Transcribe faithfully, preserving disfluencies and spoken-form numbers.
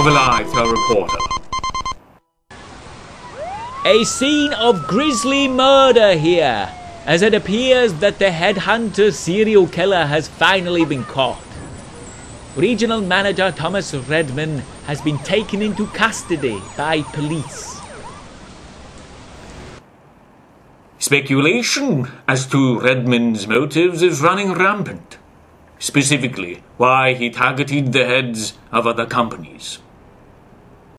Overlight, a reporter. A scene of grisly murder here, as it appears that the headhunter serial killer has finally been caught. Regional Manager Thomas Redman has been taken into custody by police. Speculation as to Redman's motives is running rampant. Specifically, why he targeted the heads of other companies.